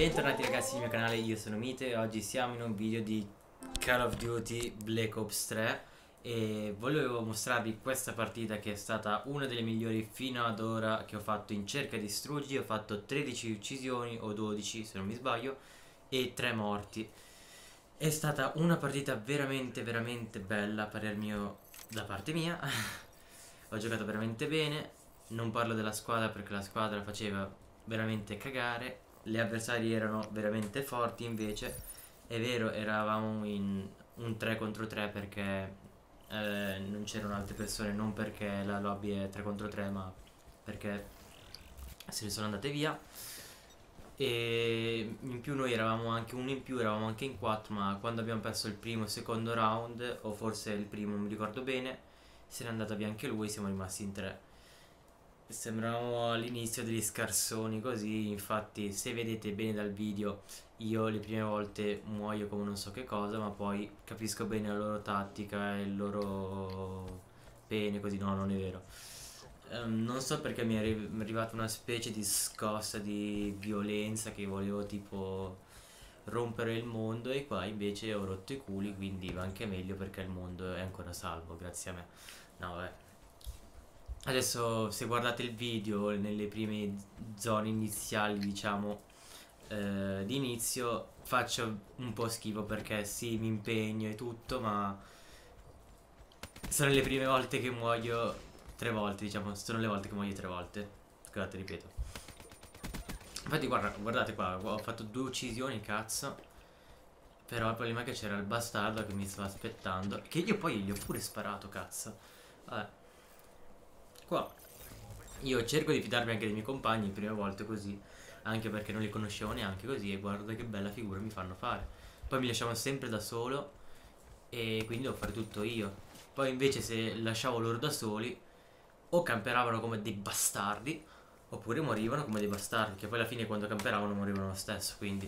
Bentornati ragazzi nel mio canale, io sono Mite e oggi siamo in un video di Call of Duty Black Ops 3 e volevo mostrarvi questa partita che è stata una delle migliori fino ad ora che ho fatto in cerca di struggi. Ho fatto 13 uccisioni o 12 se non mi sbaglio e 3 morti. È stata una partita veramente bella a parer mio, da parte mia. Ho giocato veramente bene, non parlo della squadra perché la squadra faceva veramente cagare. Le avversari erano veramente forti, invece è vero, eravamo in un 3 contro 3 perché non c'erano altre persone, non perché la lobby è 3 contro 3 ma perché se ne sono andate via. E in più noi eravamo anche uno in più, eravamo anche in 4, ma quando abbiamo perso il primo e il secondo round, o forse il primo, non mi ricordo bene, se n'è andato via anche lui, siamo rimasti in 3. Sembravamo all'inizio degli scarsoni così, infatti se vedete bene dal video io le prime volte muoio come non so che cosa, ma poi capisco bene la loro tattica e il loro bene così. No, non è vero. Non so perché mi è arrivata una specie di scossa di violenza che volevo tipo rompere il mondo, e qua invece ho rotto i culi, quindi va anche meglio perché il mondo è ancora salvo grazie a me. No, vabbè. Adesso se guardate il video nelle prime zone iniziali, diciamo, di inizio, faccio un po' schifo perché sì, mi impegno e tutto, ma sono le prime volte che muoio 3 volte, diciamo, sono le volte che muoio 3 volte. Scusate, ripeto. Infatti guardate qua, ho fatto 2 uccisioni, cazzo. Però il problema è che c'era il bastardo che mi stava aspettando, che io poi gli ho pure sparato, cazzo. Vabbè. Qua io cerco di fidarmi anche dei miei compagni le prime volte così, anche perché non li conoscevo neanche così, e guarda che bella figura mi fanno fare. Poi mi lasciavano sempre da solo e quindi devo fare tutto io. Poi invece se lasciavo loro da soli o camperavano come dei bastardi oppure morivano come dei bastardi, che poi alla fine quando camperavano morivano lo stesso, quindi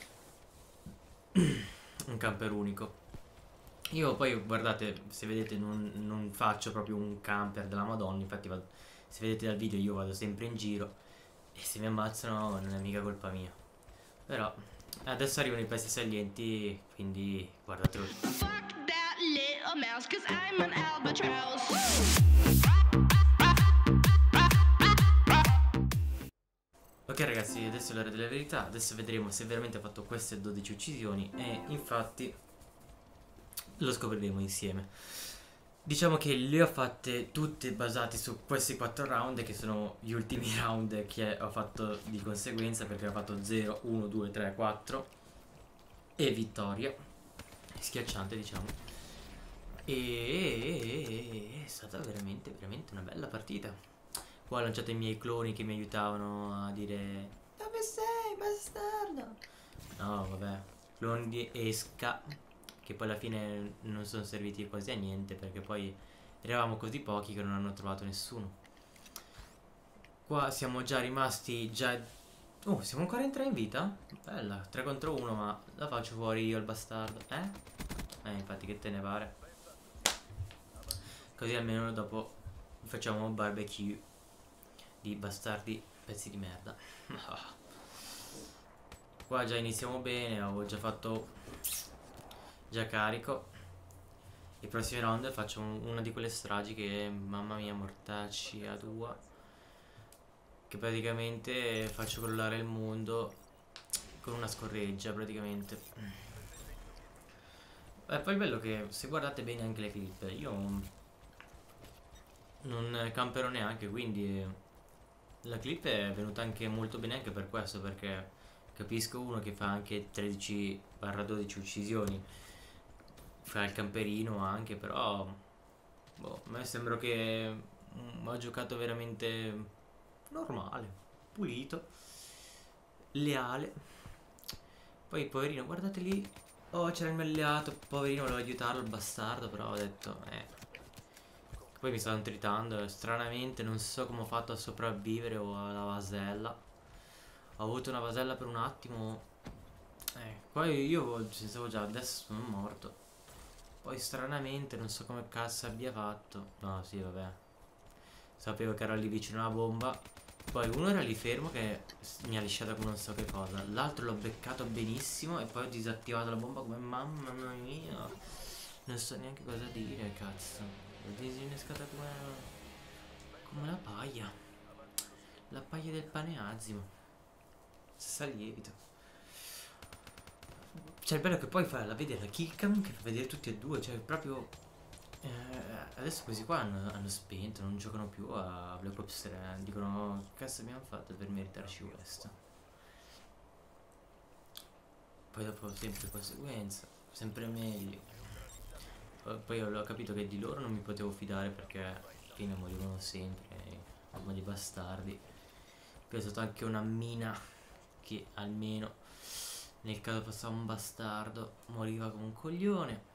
un camper unico. Io poi guardate, se vedete non faccio proprio un camper della Madonna, infatti se vedete dal video io vado sempre in giro e se mi ammazzano non è mica colpa mia. Però adesso arrivano i pezzi salienti, quindi guardatelo. Fuck that little mouse, 'cause I'm an albatross. Ok ragazzi, adesso è l'ora della verità, adesso vedremo se veramente ha fatto queste 12 uccisioni e infatti lo scopriremo insieme. Diciamo che le ho fatte tutte basate su questi 4 round, che sono gli ultimi round che ho fatto di conseguenza, perché ho fatto 0, 1, 2, 3, 4 e vittoria schiacciante, diciamo. E è stata veramente una bella partita. Qua ho lanciato i miei cloni che mi aiutavano a dire: dove sei, bastardo? No, vabbè, cloni di Esca, che poi alla fine non sono serviti quasi a niente perché poi eravamo così pochi che non hanno trovato nessuno. Qua siamo già rimasti oh, siamo ancora in 3 in vita? Bella, 3 contro 1, ma la faccio fuori io il bastardo, infatti che te ne pare? Così almeno dopo facciamo un barbecue di bastardi pezzi di merda. Qua già iniziamo bene, avevo già fatto carico. I prossimi round faccio una di quelle stragi che, mamma mia, mortacci a 2, che praticamente faccio crollare il mondo con una scorreggia praticamente. Poi è bello che se guardate bene anche le clip, io non camperò neanche, quindi la clip è venuta anche molto bene anche per questo, perché capisco uno che fa anche 13-12 uccisioni, fa il camperino anche, però boh, a me sembra che ha giocato veramente normale, pulito, leale. Poi poverino, guardate lì, oh c'era il mio alleato, poverino, volevo aiutarlo il bastardo, però ho detto Poi mi stavano tritando, stranamente non so come ho fatto a sopravvivere o alla vasella. Ho avuto una vasella per un attimo. Poi io pensavo già, adesso sono morto. Poi stranamente non so come cazzo abbia fatto. No, sì, vabbè. Sapevo che era lì vicino alla bomba. Poi uno era lì fermo che mi ha lisciato con non so che cosa. L'altro l'ho beccato benissimo e poi ho disattivato la bomba come mamma mia. Non so neanche cosa dire, cazzo. L'ho disinnescata come la paglia. La paglia del pane azimo. Stessa lievito. Cioè, il bello è che poi fa la vede la kickcam che fa vedere tutti e due. Cioè, proprio. Adesso questi qua hanno spento, non giocano più a Black Ops 3. Dicono, che cazzo abbiamo fatto per meritarci questo? Poi dopo sempre conseguenza, sempre meglio. Poi ho capito che di loro non mi potevo fidare perché alla fine morivano sempre, come dei bastardi. Poi è stata anche una mina che almeno nel caso passava un bastardo moriva come un coglione.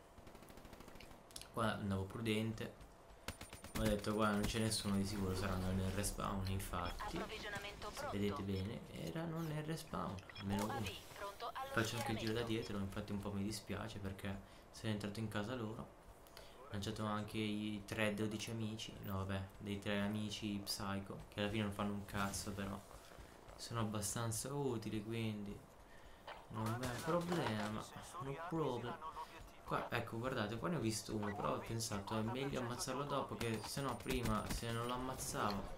Qua andavo prudente. Ho detto qua non c'è nessuno, di sicuro saranno nel respawn. Infatti se vedete bene erano nel respawn, almeno uno. Faccio anche il giro da dietro, infatti un po' mi dispiace perché sono entrato in casa loro. Ho lanciato anche i 3-12 amici. No vabbè, dei 3 amici Psycho, che alla fine non fanno un cazzo, però sono abbastanza utili, quindi non è un problema. No problem. Qua, ecco, guardate, qua ne ho visto uno, però ho pensato è meglio ammazzarlo dopo, che se no prima, se non lo ammazzavo,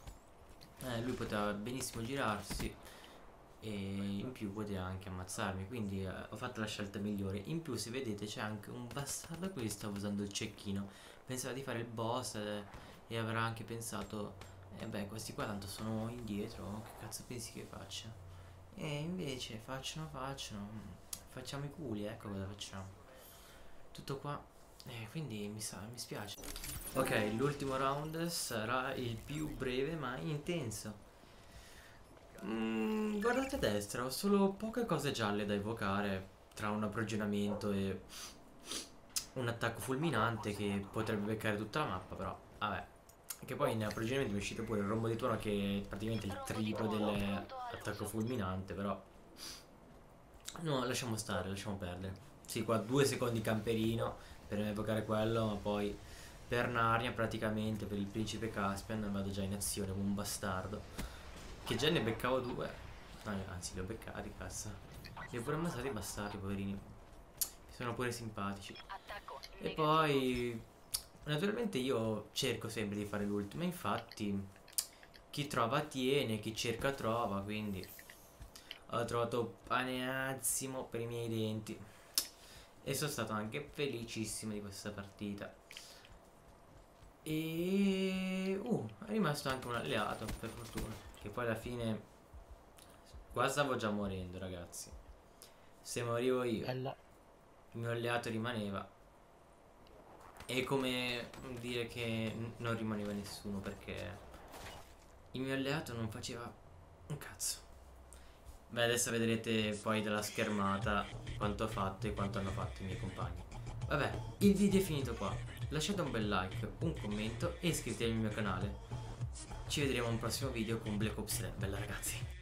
lui poteva benissimo girarsi e in più poteva anche ammazzarmi, quindi ho fatto la scelta migliore. In più, se vedete, c'è anche un bastardo qui, stava usando il cecchino, pensava di fare il boss e avrà anche pensato, beh, questi qua tanto sono indietro, che cazzo pensi che faccia? E invece facciano, facciamo i culi, ecco cosa facciamo. Tutto qua. Quindi mi spiace. Ok, l'ultimo round sarà il più breve ma intenso. Guardate a destra, ho solo poche cose gialle da evocare tra un aprigionamento e un attacco fulminante che potrebbe beccare tutta la mappa, però vabbè. Che poi in aprigionamento mi è uscito pure il rombo di tuono che è praticamente il triplo dell'attacco fulminante, però no, lasciamo stare, lasciamo perdere. Sì, qua 2 secondi camperino per evocare quello, ma poi per Narnia praticamente, per il principe Caspian, vado già in azione come un bastardo. Che già ne beccavo 2. Anzi, li ho beccati, cazzo. Li ho pure ammazzati i bastardi, poverini. Mi sono pure simpatici. E poi, naturalmente io cerco sempre di fare l'ultimo, infatti chi trova tiene, chi cerca trova, quindi ho trovato paneazzimo per i miei denti. E sono stato anche felicissimo di questa partita. E è rimasto anche un alleato, per fortuna. Che poi alla fine qua stavo già morendo, ragazzi. Se morivo io, il mio alleato rimaneva. È come dire che non rimaneva nessuno, perché il mio alleato non faceva un cazzo. Beh, adesso vedrete poi dalla schermata quanto ho fatto e quanto hanno fatto i miei compagni. Vabbè, il video è finito qua. Lasciate un bel like, un commento e iscrivetevi al mio canale. Ci vedremo a un prossimo video con Black Ops 3. Bella ragazzi.